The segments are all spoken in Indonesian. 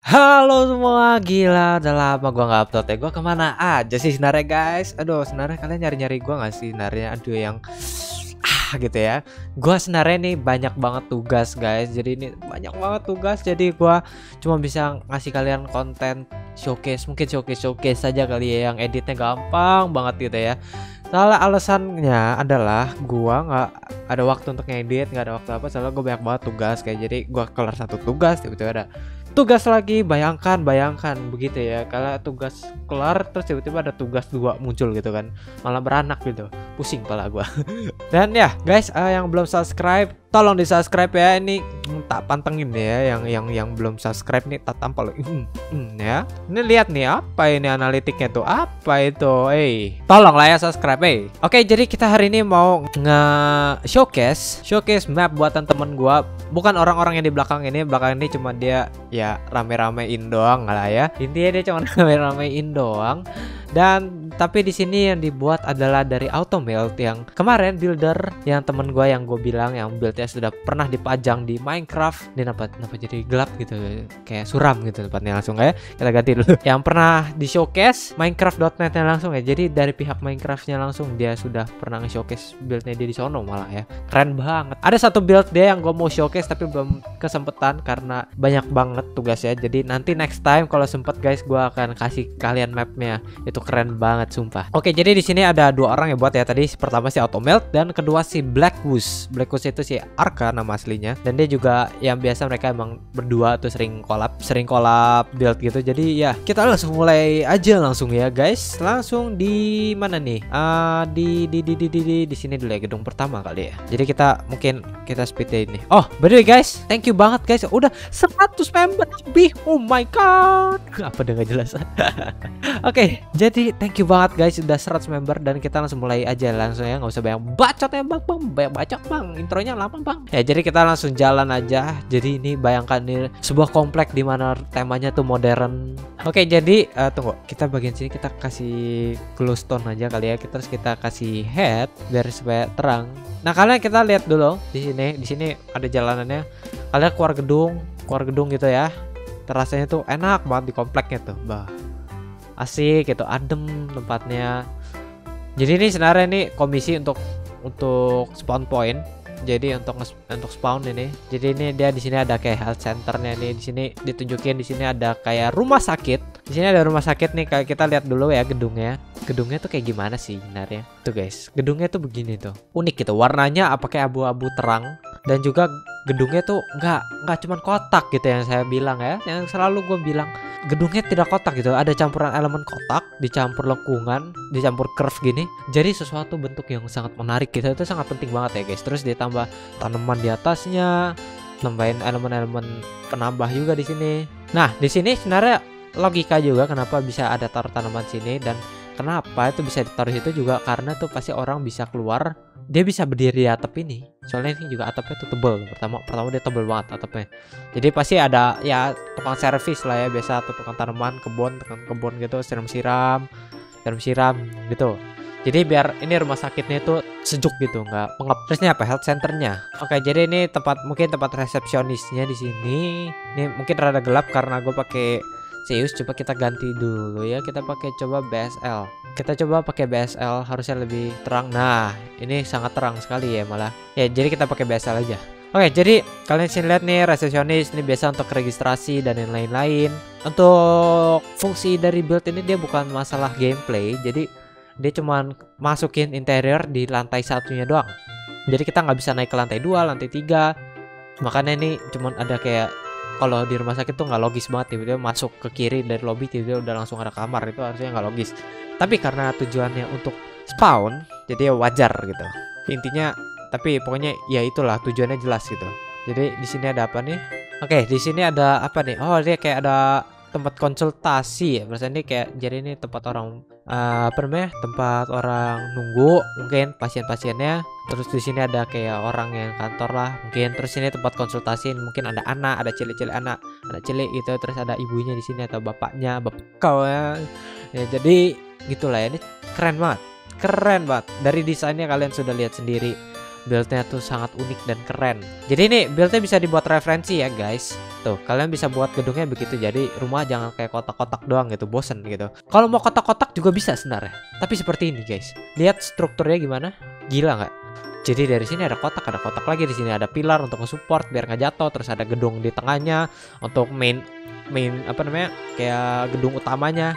Halo semua, gila udah lama gua nggak upload ya. Gua kemana aja sih sebenarnya guys? Aduh, sebenarnya kalian nyari-nyari gua nggak sih sebenarnya? Aduh yang gitu ya. Gua sebenarnya nih banyak banget tugas guys. Jadi ini banyak banget tugas. Jadi gua cuma bisa ngasih kalian konten showcase, mungkin showcase saja kali ya, yang editnya gampang banget gitu ya. Soalnya alasannya adalah gua nggak ada waktu untuk ngedit, nggak ada waktu apa. Soalnya gua banyak banget tugas kayak, jadi gua kelar satu tugas tiba-tiba ada tugas lagi. Bayangkan begitu ya, kalau tugas kelar terus tiba-tiba ada tugas dua muncul gitu kan, malah beranak gitu, pusing pala gua. Dan ya guys, yang belum subscribe tolong di subscribe ya. Ini tak pantengin ya, yang belum subscribe nih tak tampal ya. Ini lihat nih, apa ini analitiknya tuh, apa itu, tolong lah ya subscribe. Oke, jadi kita hari ini mau showcase map buatan temen gua. Bukan orang-orang yang di belakang ini cuma dia ya rame-ramein doang lah ya. Intinya dia cuma rame-ramein doang. Dan tapi di sini yang dibuat adalah dari Automelt, yang kemarin builder yang temen gue yang gue bilang yang buildnya sudah pernah dipajang di Minecraft. Dia kenapa jadi gelap gitu, kayak suram gitu tempatnya, langsung ya kita ganti dulu. Yang pernah di showcase Minecraft.net-nya langsung ya. Jadi dari pihak Minecraftnya langsung dia sudah pernah nge-showcase buildnya dia di sono malah ya. Keren banget. Ada satu build dia yang gue mau showcase tapi belum kesempetan karena banyak banget tugasnya. Jadi nanti next time kalau sempet guys, gue akan kasih kalian mapnya. Itu keren banget sumpah. Oke, jadi di sini ada dua orang yang buat ya. Tadi pertama si Automelt dan kedua si Blackwoods. Blackwoods itu si Arka nama aslinya, dan dia juga yang biasa mereka emang berdua tuh sering collab build gitu. Jadi ya kita langsung mulai aja langsung ya guys. Langsung di mana nih? Di sini dulu ya, gedung pertama kali ya. Jadi kita speed ini. Oh, by the way guys, thank you banget guys. Udah 100 member lebih. Oh my god. Apa udah gak jelas. Oke, jadi thank you banget guys udah 100 member, dan kita langsung mulai aja langsung ya, nggak usah banyak bacot ya bang, banyak bacot bang, intronya lama bang. Ya jadi kita langsung jalan aja. Jadi ini bayangkan nih sebuah komplek di mana temanya tuh modern. Oke, jadi tunggu, kita bagian sini kita kasih glowstone aja kali ya. Terus kita kasih head biar supaya terang. Nah kalian kita lihat dulu di sini ada jalanannya. Kalian keluar gedung gitu ya. Terasanya tuh enak banget di kompleknya tuh, bah. Asik gitu, adem tempatnya. Jadi ini sebenarnya ini komisi untuk spawn point. Jadi untuk spawn ini. Jadi ini dia di sini ada kayak health centernya nih. Di sini ditunjukin, di sini ada kayak rumah sakit. Di sini ada rumah sakit nih. Kayak kita lihat dulu ya gedungnya. Gedungnya tuh kayak gimana sih sebenarnya? Tuh guys, gedungnya tuh begini tuh. Unik gitu. Warnanya apa kayak abu-abu terang, dan juga gedungnya tuh nggak cuman kotak gitu yang saya bilang ya. Yang selalu gue bilang gedungnya tidak kotak gitu, ada campuran elemen kotak dicampur lengkungan, dicampur curve gini, jadi sesuatu bentuk yang sangat menarik gitu. Itu sangat penting banget ya guys. Terus ditambah tanaman di atasnya, nambahin elemen-elemen penambah juga di sini. Nah di sini sebenarnya logika juga kenapa bisa ada taruh tanaman sini, dan kenapa itu bisa ditaruh situ juga karena tuh pasti orang bisa keluar, dia bisa berdiri di atap ini. Soalnya ini juga atapnya tuh tebel. Pertama dia tebel banget atapnya. Jadi pasti ada ya tukang servis lah ya, biasa atau tukang tanaman, kebun gitu, siram gitu. Jadi biar ini rumah sakitnya itu sejuk gitu, nggak pengap. Terus ini apa, health centernya. Oke, jadi ini mungkin tempat resepsionisnya di sini. Ini mungkin rada gelap karena gue pakai Zeus. Coba kita ganti dulu ya, kita pakai coba BSL. Kita coba pakai BSL, harusnya lebih terang. Nah ini sangat terang sekali ya malah ya, jadi kita pakai BSL aja. Oke, jadi kalian sini lihat nih, resepsionis ini biasa untuk registrasi dan yang lain-lain. Untuk fungsi dari build ini dia bukan masalah gameplay, jadi dia cuman masukin interior di lantai satunya doang. Jadi kita nggak bisa naik ke lantai 2, lantai 3. Makanya ini cuman ada kayak, kalau di rumah sakit tuh nggak logis banget tiba-tiba masuk ke kiri dari lobby tiba-tiba udah langsung ada kamar, itu harusnya nggak logis. Tapi karena tujuannya untuk spawn, jadi ya wajar gitu intinya. Tapi pokoknya ya itulah tujuannya jelas gitu. Jadi di sini ada apa nih? Oke, di sini ada apa nih? Oh, dia kayak ada tempat konsultasi ya. Maksudnya ini kayak, jadi ini tempat orang tempat orang nunggu mungkin pasien-pasiennya. Terus di sini ada kayak orang yang kantor lah mungkin. Terus ini tempat konsultasi, mungkin ada anak, ada cilik-cilik anak gitu. Terus ada ibunya di sini atau bapaknya, bapak kau ya. Ya jadi gitulah ya, ini keren banget. Dari desainnya kalian sudah lihat sendiri. Buildnya tuh sangat unik dan keren. Jadi ini buildnya bisa dibuat referensi ya guys. Tuh kalian bisa buat gedungnya begitu. Jadi rumah jangan kayak kotak-kotak doang gitu, bosen gitu. Kalau mau kotak-kotak juga bisa sebenarnya. Tapi seperti ini guys. Lihat strukturnya gimana? Gila nggak? Jadi dari sini ada kotak lagi, di sini ada pilar untuk nge-support biar nggak jatuh, terus ada gedung di tengahnya untuk main apa namanya, kayak gedung utamanya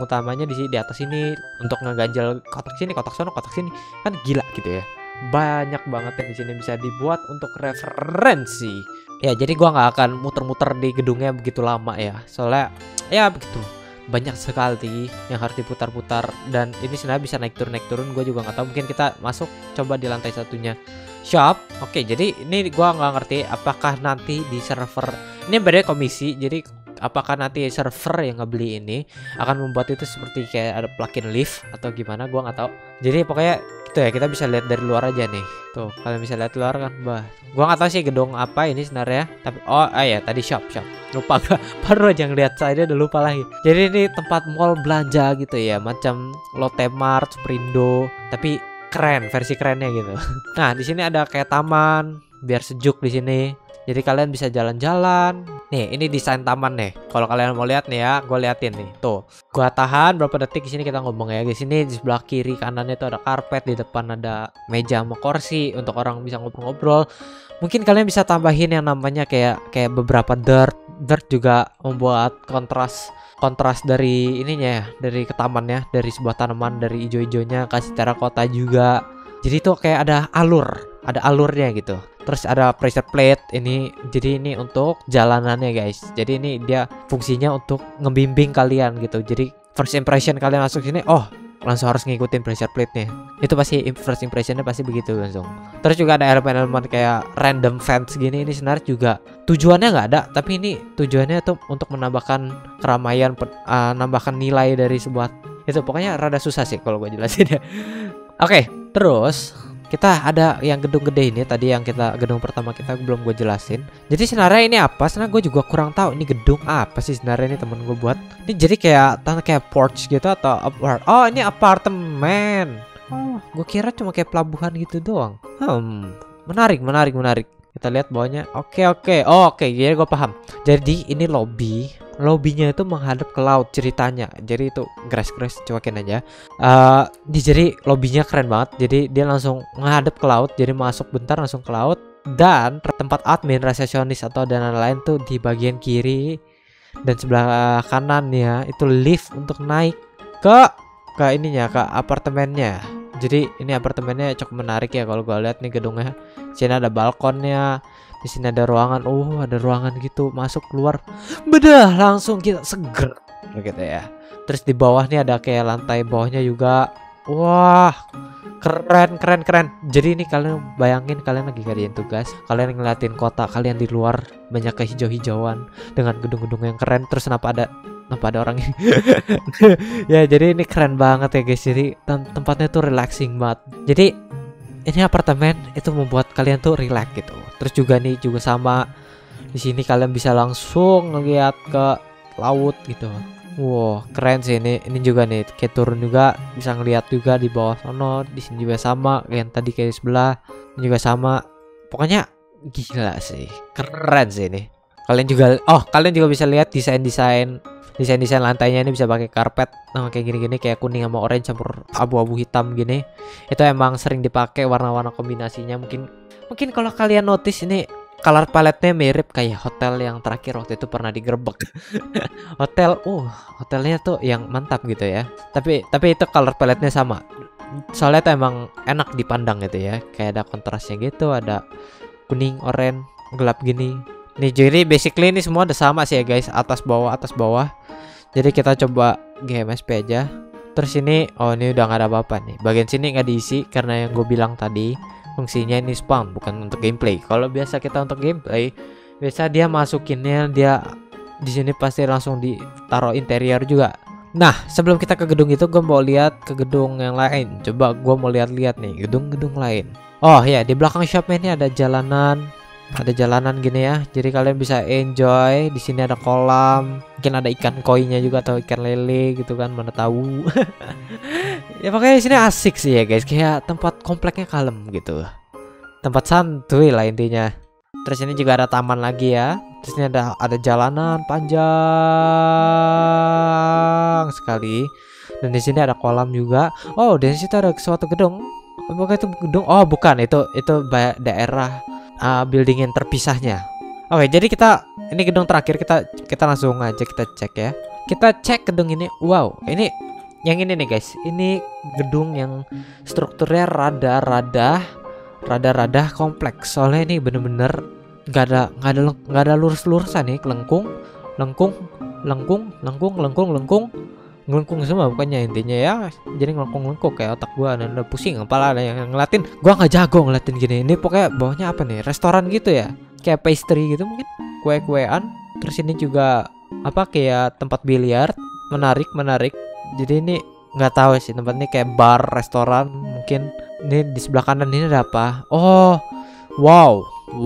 di sini, di atas ini untuk ngeganjel kotak sini, kotak sono, kotak sini. Kan gila gitu ya. Banyak banget yang di sini bisa dibuat untuk referensi. Ya, jadi gua nggak akan muter-muter di gedungnya begitu lama ya. Soalnya ya begitu. Banyak sekali yang harus diputar-putar dan ini sebenarnya bisa naik turun gue juga nggak tahu. Mungkin kita masuk coba di lantai satunya shop. Oke, jadi ini gue nggak ngerti apakah nanti di server ini beda komisi, jadi apakah nanti server yang ngebeli ini akan membuat itu seperti kayak ada plugin lift atau gimana, gue nggak tahu. Jadi pokoknya gitu ya, kita bisa lihat dari luar aja nih. Tuh kalian bisa lihat luar kan, bah gue nggak tahu sih gedung apa ini sebenarnya, tapi ya tadi shop lupa gak, baru aja ngeliat saya udah lupa lagi. Jadi ini tempat mall belanja gitu ya, macam Lotte Mart, Superindo, tapi keren, versi kerennya gitu. Nah di sini ada kayak taman biar sejuk di sini. Jadi kalian bisa jalan-jalan. Nih, ini desain taman nih. Kalau kalian mau lihat nih ya, gue liatin nih. Tuh, gua tahan berapa detik di sini kita ngomong ya. Di sini di sebelah kiri kanannya itu ada karpet, di depan ada meja sama kursi untuk orang bisa ngobrol-ngobrol. Mungkin kalian bisa tambahin yang namanya kayak beberapa dirt. Dirt juga membuat kontras dari ininya ya, dari ketamannya, dari sebuah tanaman, dari ijo-ijonya, kasih terakota juga. Jadi tuh kayak ada alurnya gitu. Terus ada pressure plate ini, jadi ini untuk jalanannya guys. Jadi ini dia fungsinya untuk ngebimbing kalian gitu. Jadi first impression kalian masuk sini, oh langsung harus ngikutin pressure plate-nya. Itu pasti first impressionnya pasti begitu langsung. Terus juga ada elemen-elemen kayak random fence gini. Ini sebenarnya juga tujuannya nggak ada, tapi ini tujuannya tuh untuk menambahkan keramaian, nambahkan nilai dari sebuah itu. Pokoknya rada susah sih kalau gue jelasin ya. Oke, terus kita ada yang gedung gede ini tadi, yang gedung pertama kita belum gue jelasin. Jadi sebenarnya ini apa? Sebenarnya gue juga kurang tahu ini gedung apa sih sebenarnya, ini temen gue buat. Ini jadi kayak porch gitu atau oh ini apartemen. Oh, gue kira cuma kayak pelabuhan gitu doang. Menarik. Kita lihat bawahnya. Oke. Oh, oke, jadi gue paham. Jadi ini lobbynya itu menghadap ke laut ceritanya. Jadi itu grass cuekin aja. Jadi lobbynya keren banget. Jadi dia langsung menghadap ke laut. Jadi masuk bentar langsung ke laut. Dan tempat admin, resepsionis atau dan lain-lain tuh di bagian kiri dan sebelah kanannya itu lift untuk naik ke ininya, ke apartemennya. Jadi ini apartemennya cukup menarik ya kalau gue lihat nih gedungnya. Sini ada balkonnya. Di sini ada ruangan, ada ruangan gitu, masuk keluar, bedah langsung kita seger gitu ya. Terus di bawah nih ada kayak lantai bawahnya juga, wah keren. Jadi ini kalian bayangin kalian lagi kerjain tugas, kalian ngeliatin kota kalian di luar, banyak kehijau-hijauan dengan gedung-gedung yang keren. Terus kenapa ada orang ini? Ya jadi ini keren banget ya guys. Jadi tempatnya tuh relaxing banget. Jadi ini apartemen itu membuat kalian tuh relax gitu. Terus juga nih juga sama di sini kalian bisa langsung ngeliat ke laut gitu. Wow, keren sih ini. Ini juga nih kayak turun juga bisa ngeliat juga di bawah sono. Di sini juga sama kayak yang tadi kayak sebelah. Ini juga sama. Pokoknya gila sih. Keren sih ini. Kalian juga bisa lihat desain lantainya ini bisa pakai karpet kayak gini kayak kuning sama orange campur abu-abu hitam gini. Itu emang sering dipakai warna-warna kombinasinya. Mungkin kalau kalian notice ini color palette-nya mirip kayak hotel yang terakhir waktu itu pernah digerebek. Hotelnya tuh yang mantap gitu ya. Tapi itu color palette-nya sama. Soalnya itu emang enak dipandang gitu ya. Kayak ada kontrasnya gitu, ada kuning, oranye, gelap gini. Nih jadi basically ini semua udah sama sih ya guys, atas bawah. Jadi kita coba GMSP aja. Terus ini ini udah nggak ada apa-apa nih. Bagian sini nggak diisi karena yang gue bilang tadi fungsinya ini spawn bukan untuk gameplay. Kalau biasa kita untuk gameplay, biasa dia masukinnya dia di sini pasti langsung ditaruh interior juga. Nah sebelum kita ke gedung itu, gue mau lihat ke gedung yang lain. Coba gue mau lihat nih gedung-gedung lain. Oh ya, di belakang shopnya ini ada jalanan gini ya. Jadi kalian bisa enjoy. Di sini ada kolam, mungkin ada ikan koinya juga atau ikan lele gitu kan, mana tahu. Ya pokoknya di sini asik sih ya guys. Kayak tempat kompleknya kalem gitu. tempat santuy lah intinya. Terus ini juga ada taman lagi ya. Terus ini ada jalanan panjang sekali. Dan di sini ada kolam juga. Oh, di situ ada suatu gedung. Apakah itu gedung? Oh, bukan. Itu daerah building yang terpisahnya. Oke, jadi ini gedung terakhir, kita langsung aja kita cek ya. Kita cek gedung ini. Wow, ini yang ini nih guys. Ini gedung yang strukturnya rada kompleks. Soalnya ini bener-bener nggak ada lurus-lurusan nih, ngelengkung semua bukannya intinya ya. Jadi ngelengkung kayak otak gua dan udah pusing kepala ada yang ngeliatin. Gua nggak jago ngeliatin gini. Ini pokoknya bawahnya apa nih? Restoran gitu ya, kayak pastry gitu mungkin, kue-kuean. Terus ini juga apa, kayak tempat biliar. Menarik. Jadi ini nggak tahu sih tempat ini, kayak bar, restoran mungkin. Ini di sebelah kanan ini ada apa? Oh, wow.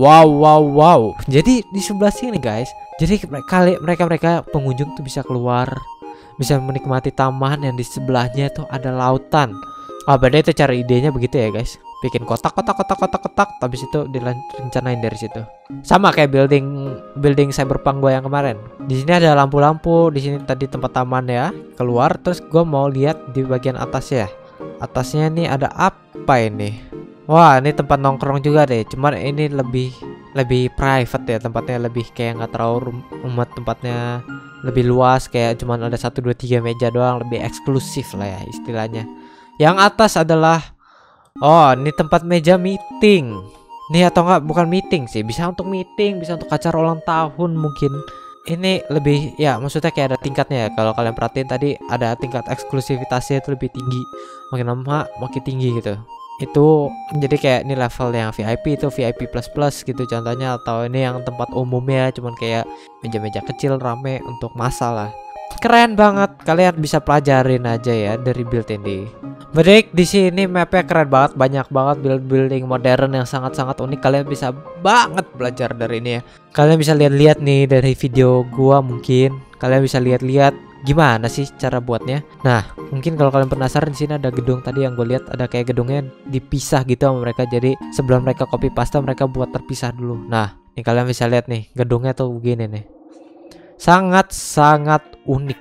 Jadi di sebelah sini guys, jadi mereka pengunjung tuh bisa keluar, bisa menikmati taman yang di sebelahnya tuh ada lautan. Oh, berarti itu cara idenya begitu ya guys. Bikin kotak, habis itu direncanain dari situ. Sama kayak building cyberpunk gua yang kemarin. Di sini ada lampu-lampu, di sini tadi tempat taman ya. Keluar, terus gua mau lihat di bagian atas ya. Atasnya nih ada apa ini? Wah, ini tempat nongkrong juga deh. Cuman ini lebih private ya, tempatnya lebih kayak nggak terlalu rumit, tempatnya lebih luas, kayak cuman ada 1 2 3 meja doang, lebih eksklusif lah ya istilahnya. Yang atas adalah ini tempat meja meeting. Nih atau enggak, bukan meeting sih, bisa untuk meeting, bisa untuk acara ulang tahun mungkin. Ini lebih ya, maksudnya kayak ada tingkatnya ya. Kalau kalian perhatiin tadi ada tingkat eksklusivitasnya itu lebih tinggi. Makin lama makin tinggi gitu. Itu jadi kayak ini level yang VIP, itu VIP plus gitu contohnya. Atau ini yang tempat umumnya cuman kayak meja-meja kecil rame untuk masa lah. Keren banget, kalian bisa pelajarin aja ya dari build ini. Berarti di sini mapnya keren banget, banyak banget building modern yang sangat-sangat unik. Kalian bisa banget belajar dari ini ya. Kalian bisa lihat-lihat nih dari video gua mungkin. Kalian bisa lihat-lihat gimana sih cara buatnya. Nah, mungkin kalau kalian penasaran, di sini ada gedung tadi yang gue lihat, ada kayak gedungnya dipisah gitu sama mereka. Jadi sebelum mereka copy paste, mereka buat terpisah dulu. Nah, nih kalian bisa lihat nih gedungnya tuh begini nih. Sangat unik.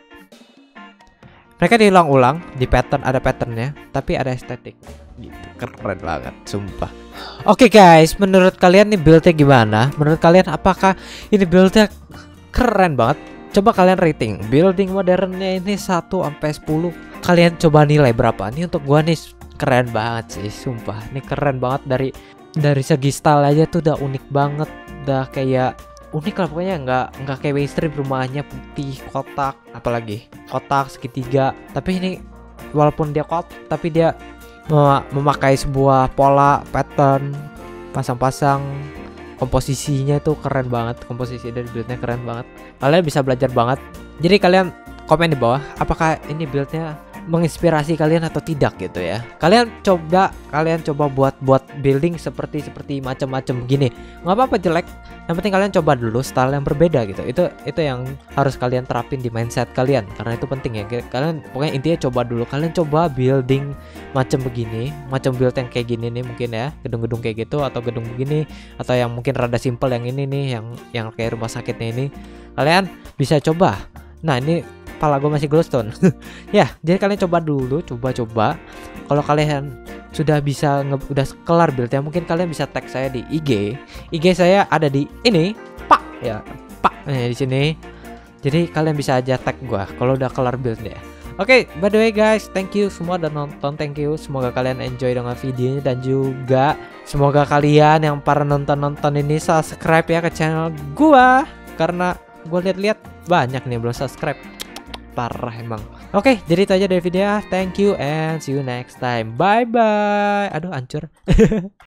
Mereka diulang-ulang, di pattern, ada patternnya, tapi ada estetik gitu. Keren banget, sumpah. Oke guys, menurut kalian nih buildnya gimana? Menurut kalian apakah ini buildnya keren banget? Coba kalian rating building modernnya ini 1 sampai 10. Kalian coba nilai berapa? Ini untuk gua nih keren banget sih, sumpah. Ini keren banget dari segi style aja tuh udah unik banget, udah kayak unik lah pokoknya. Nggak kayak mainstream, rumahnya putih, kotak, apalagi kotak segitiga. Tapi ini walaupun dia kotak, tapi dia memakai sebuah pola pattern, pasang-pasang. Komposisinya tuh keren banget, komposisi dari buildnya keren banget. Kalian bisa belajar banget. Jadi kalian komen di bawah apakah ini buildnya menginspirasi kalian atau tidak gitu ya. Kalian coba buat building seperti macam-macam begini. Nggak apa-apa jelek, yang penting kalian coba dulu style yang berbeda gitu. Itu yang harus kalian terapin di mindset kalian, karena itu penting ya. Kalian pokoknya intinya coba dulu, kalian coba building macam begini, macam build yang kayak gini nih mungkin ya, gedung-gedung kayak gitu, atau gedung begini, atau yang mungkin rada simple yang ini nih, yang kayak rumah sakitnya ini. Kalian bisa coba. Nah, ini kepala gue masih glowstone. Ya, jadi kalian coba dulu, coba. Kalau kalian sudah bisa udah kelar buildnya, mungkin kalian bisa tag saya di IG. IG saya ada di ini, Pak ya, Pak di sini. Jadi kalian bisa aja tag gue kalau udah kelar buildnya. Oke, by the way guys, thank you semua udah nonton, thank you. Semoga kalian enjoy dengan videonya, dan juga semoga kalian yang para nonton ini subscribe ya ke channel gua, karena gue lihat-lihat banyak nih belum subscribe. Parah emang. Oke, jadi itu aja dari video. Thank you and see you next time. Bye bye. Aduh, hancur.